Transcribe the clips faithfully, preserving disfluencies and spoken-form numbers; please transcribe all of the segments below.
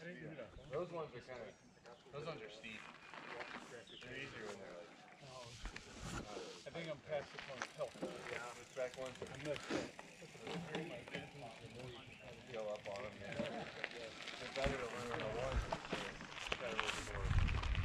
Those ones are kind of, those ones are steep. They're easier when they're like. Oh, I think I'm past the point of health. Yeah, this back one. I missed it. Go up on them. Yeah. It's better to learn on the one. It's better with the more.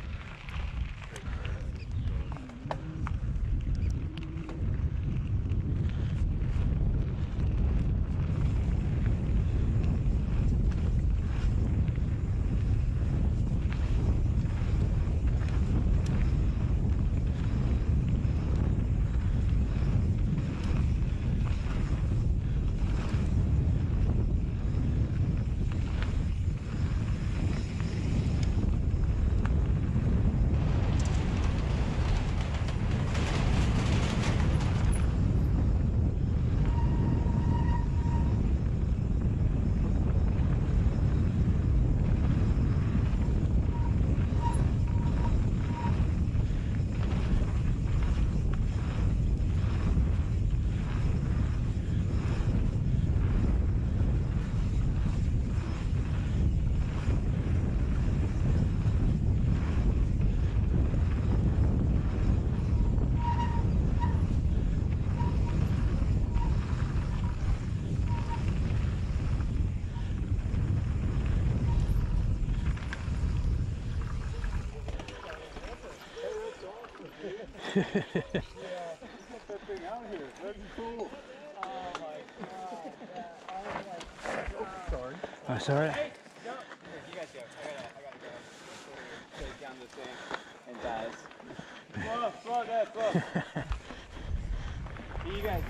Yeah, that thing out here. That's cool. Oh my god. Yeah, I was like, oh, sorry. Oh, sorry. Hey, no. Here, you guys go. I gotta, I gotta go. Take down the thing and dies. Flow, flow, Dad, flow. Here you guys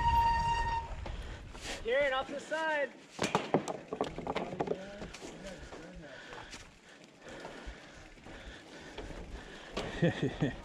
go. Kieran, off to the side. Hehehe